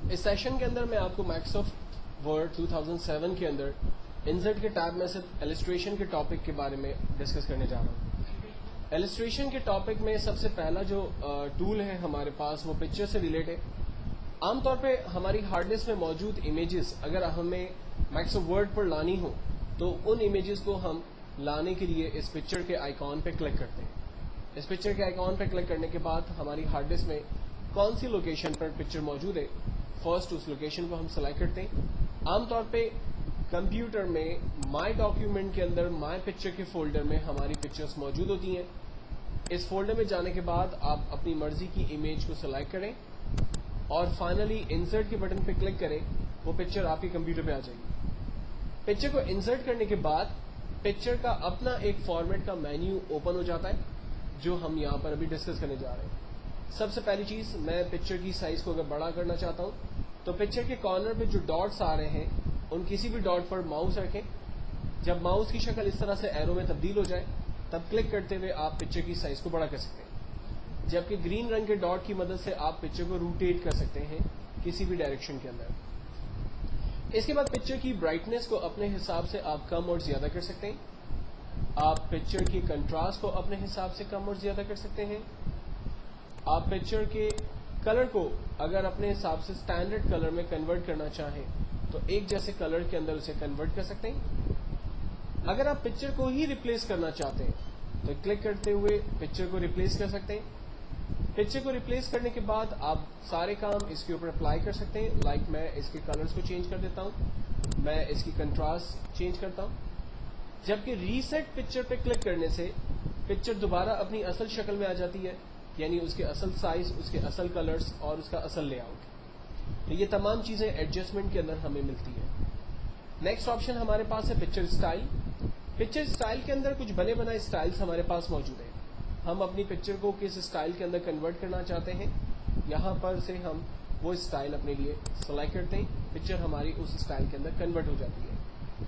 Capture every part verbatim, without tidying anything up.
اس session کے اندر میں آپ کو مائکروسافٹ ورڈ دو ہزار سات کے اندر انسرٹ کے ٹیب میں سے ایلسٹریشن کے ٹاپک کے بارے میں ڈسکس کرنے جا رہا ہوں. ایلسٹریشن کے ٹاپک میں سب سے پہلا جو ٹول ہے ہمارے پاس وہ پکچر سے ریلیٹ ہے. عام طور پہ ہماری ہارڈ ڈسک میں موجود امیجز اگر ہمیں مائکروسافٹ ورڈ پر لانی ہو تو ان امیجز کو ہم لانے کے لیے اس پکچر کے آئیکن پہ کلک کرتے ہیں. اس پکچر کے آئیکن پہ کلک کرنے کے بعد ہماری ہارڈ ڈسک میں کون سی لوکیشن پر پکچر موجود ہے فرسٹ اس لوکیشن کو ہم سلیکٹ کرتے ہیں. عام طور پہ کمپیوٹر میں مائی ڈاکیومنٹ کے اندر مائی پکچر کے فولڈر میں ہماری پکچرز موجود ہوتی ہیں. اس فولڈر میں جانے کے بعد آپ اپنی مرضی کی امیج کو سلیکٹ کریں اور فائنلی انسرٹ کے بٹن پہ کلک کریں. وہ پکچر آپ کے کمپیوٹر پہ آ جائے گی. پکچر کو انسرٹ کرنے کے بعد پکچر کا اپنا ایک فارمیٹ کا مینیو اوپن ہو جاتا ہے جو ہم یہاں پر ابھی ڈسکس کرنے جا رہے ہیں. سب سے پہلی چیز میں پکچر کی سائز کو اگر بڑا کرنا چاہتا ہوں تو پکچر کے کارنر پہ جو ڈاٹس آ رہے ہیں ان کسی بھی ڈاٹ پر ماؤس رکھیں. جب ماؤس کی شکل اس طرح سے ایرو میں تبدیل ہو جائے تب کلک کرتے ہوئے آپ پکچر کی سائز کو بڑا کر سکتے ہیں. جبکہ گرین رنگ کے ڈاٹ کی مدد سے آپ پکچر کو روٹیٹ کر سکتے ہیں کسی بھی ڈائریکشن کے اندر. اس کے بعد پکچر کی برائٹنس کو اپنے حساب سے آپ کم اور زیادہ کر سکتے ہیں. آپ پکچر کی کنٹراسٹ کو اپنے حساب سے کم اور زیادہ کر سکتے ہیں. آپ پکچر کے کلر کو اگر اپنے حساب سے سٹینڈرڈ کلر میں کنورٹ کرنا چاہیں تو ایک جیسے کلر کے اندر اسے کنورٹ کر سکتے ہیں. اگر آپ پکچر کو ہی ریپلیس کرنا چاہتے ہیں تو کلک کرتے ہوئے پکچر کو ریپلیس کر سکتے ہیں. پکچر کو ریپلیس کرنے کے بعد آپ سارے کام اس کے اوپر اپلائی کر سکتے ہیں. لائک like میں اس کے کلرز کو چینج کر دیتا ہوں, میں اس کی کنٹراسٹ چینج کرتا ہوں. جبکہ ریسیٹ پکچر پہ کلک کرنے سے پکچر دوبارہ اپنی اصل شکل میں آ جاتی ہے, یعنی اس کے اصل سائز, اس کے اصل کلرز اور اس کا اصل لے آؤٹ. تو یہ تمام چیزیں ایڈجسٹمنٹ کے اندر ہمیں ملتی ہیں. نیکسٹ آپشن ہمارے پاس ہے پکچر اسٹائل. پکچر اسٹائل کے اندر کچھ بنے بنائے اسٹائلس ہمارے پاس موجود ہیں. ہم اپنی پکچر کو کس اسٹائل کے اندر کنورٹ کرنا چاہتے ہیں یہاں پر سے ہم وہ اسٹائل اپنے لیے سلیکٹ کرتے ہیں. پکچر ہماری اس اسٹائل کے اندر کنورٹ ہو جاتی ہے.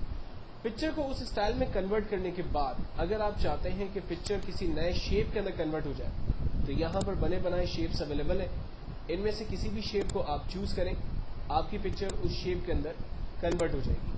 پکچر کو اس اسٹائل میں کنورٹ کرنے کے بعد اگر آپ چاہتے ہیں کہ پکچر کسی نئے شیپ کے اندر کنورٹ ہو جائے تو یہاں پر بنے بنائے شیپس اویلیبل ہیں. ان میں سے کسی بھی شیپ کو آپ چوز کریں, آپ کی پکچر اس شیپ کے اندر کنورٹ ہو جائے گی.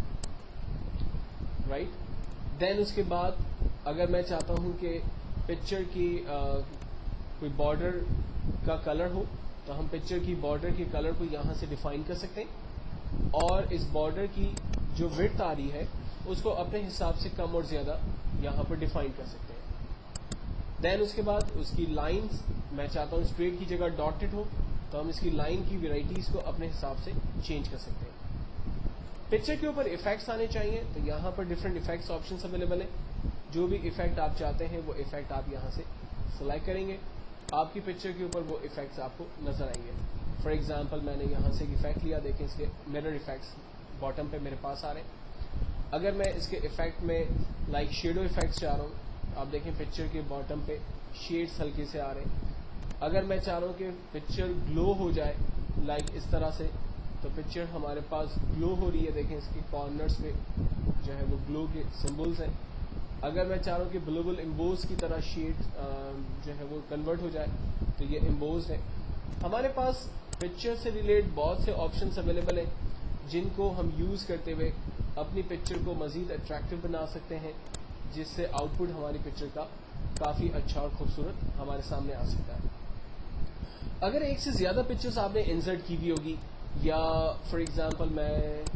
رائٹ دین اس کے بعد اگر میں چاہتا ہوں کہ پکچر کی آ, کوئی بارڈر کا کلر ہو تو ہم پکچر کی بارڈر کے کلر کو یہاں سے ڈیفائن کر سکتے ہیں اور اس بارڈر کی جو وڈتھ آ رہی ہے اس کو اپنے حساب سے کم اور زیادہ یہاں پر ڈیفائن کر سکتے ہیں. دین اس کے بعد اس کی لائنز میں چاہتا ہوں اسٹریٹ کی جگہ ڈاٹڈ ہو تو ہم اس کی لائن کی ویرائٹیز کو اپنے حساب سے چینج کر سکتے ہیں. پکچر کے اوپر ایفیکٹس آنے چاہیے تو یہاں پر ڈفرینٹ ایفیکٹس آپشنس اویلیبل ہیں. جو بھی ایفیکٹ آپ چاہتے ہیں وہ ایفیکٹ آپ یہاں سے سلیکٹ کریں گے, آپ کی پکچر کے اوپر وہ ایفیکٹس آپ کو نظر آئیں گے. فار ایگزامپل میں نے یہاں سے ایک ایفیکٹ لیا, دیکھیں اس کے مرر ایفیکٹس باٹم پہ میرے پاس آ رہے ہیں. اگر میں اس کے ایفیکٹ میں لائک شیڈو ایفیکٹس چاہ رہا ہوں, آپ دیکھیں پکچر کے باٹم پہ شیڈس ہلکے سے آ رہے ہیں. اگر میں چاہ رہا ہوں کہ پکچر گلو ہو جائے لائک اس طرح سے تو پکچر ہمارے پاس گلو ہو رہی ہے, دیکھیں اس کے کارنرز پہ جو ہے وہ گلو کے سمبلز ہیں. اگر میں چاہ رہا ہوں کہ بلوبل امبوز کی طرح شیڈ جو ہے وہ کنورٹ ہو جائے تو یہ امبوز ہے. ہمارے پاس پکچر سے ریلیٹ بہت سے آپشنس اویلیبل ہیں جن کو ہم یوز کرتے ہوئے اپنی پکچر کو مزید اٹریکٹیو بنا سکتے ہیں, جس سے آؤٹ پٹ ہماری پکچر کا کافی اچھا اور خوبصورت ہمارے سامنے آ سکتا ہے. اگر ایک سے زیادہ پکچرز آپ نے انسرٹ کی ہوئی ہوگی یا فار ایگزامپل میں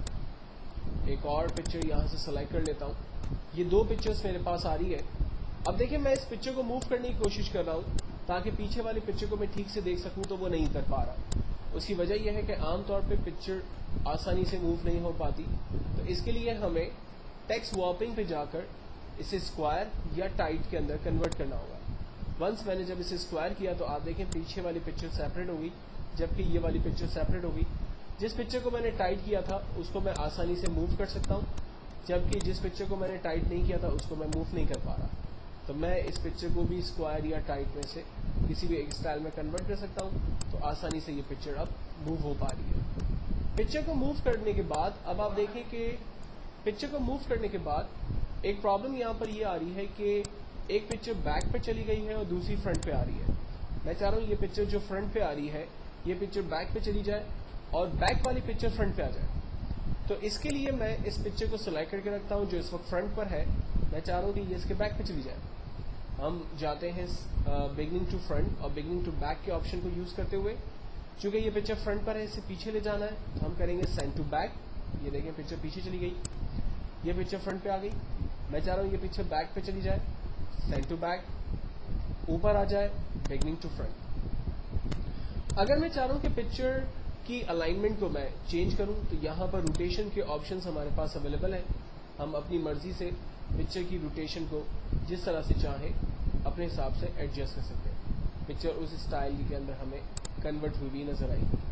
ایک اور پکچر یہاں سے سلیکٹ کر لیتا ہوں, یہ دو پکچرز میرے پاس آ رہی ہے. اب دیکھیں میں اس پکچر کو موو کرنے کی کوشش کر رہا ہوں تاکہ پیچھے والی پکچر کو میں ٹھیک سے دیکھ سکوں تو وہ نہیں کر پا رہا. اس کی وجہ یہ ہے کہ عام طور پہ پکچر آسانی سے موو نہیں ہو پاتی, تو اس کے لیے ہمیں ٹیکسٹ وارپنگ پہ جا کر اسے اسکوائر یا ٹائٹ کے اندر کنورٹ کرنا ہوگا. ونس میں نے جب اسے اسکوائر کیا تو آپ دیکھیں پیچھے والی پکچر سیپریٹ ہوگی جبکہ یہ والی پکچر سیپریٹ ہوگی. جس پکچر کو میں نے ٹائٹ کیا تھا اس کو میں آسانی سے موو کر سکتا ہوں, جبکہ جس پکچر کو میں نے ٹائٹ نہیں کیا تھا اس کو میں موو نہیں کر پا رہا. تو میں اس پکچر کو بھی اسکوائر یا ٹائٹ میں سے کسی بھی ایک اسٹائل میں کنورٹ کر سکتا ہوں, تو آسانی سے یہ پکچر اب موو ہو پا رہی ہے. پکچر کو موو کرنے کے بعد اب آپ دیکھیں کہ پکچر کو موو کرنے کے بعد ایک پرابلم یہاں پر یہ آ رہی ہے کہ ایک پکچر بیک پہ چلی گئی ہے اور دوسری فرنٹ پہ آ رہی ہے. میں چاہ رہا ہوں یہ پکچر جو فرنٹ پہ آ رہی ہے یہ پکچر بیک پہ چلی جائے اور بیک والی پکچر فرنٹ پہ آ جائے. تو اس کے لیے میں اس پکچر کو سلیکٹ کر کے رکھتا ہوں جو اس وقت فرنٹ پر ہے. میں چاہ رہا ہوں کہ یہ اس کے بیک پہ چلی جائے. ہم جاتے ہیں بگننگ ٹو فرنٹ اور بگننگ ٹو بیک کے آپشن کو یوز کرتے ہوئے. چونکہ یہ پکچر فرنٹ پر ہے اسے پیچھے لے جانا ہے, ہم کریں گے سینڈ ٹو بیک. یہ دیکھیں پکچر پیچھے چلی گئی, یہ پکچر فرنٹ پہ آ گئی. میں چاہ رہا ہوں یہ پکچر بیک پہ چلی جائے, سینڈ ٹو بیک, اوپر آ جائے, بگننگ ٹو فرنٹ. اگر میں چاہ رہا ہوں کہ پکچر کی الائنمنٹ کو میں چینج کروں تو یہاں پر روٹیشن کے آپشنس ہمارے پاس اویلیبل ہیں. ہم اپنی مرضی سے پکچر کی روٹیشن کو جس طرح سے چاہیں اپنے حساب سے ایڈجسٹ کر سکتے ہیں. پکچر اس اسٹائل کے اندر ہمیں کنورٹ ہوئی بھی نظر آئی.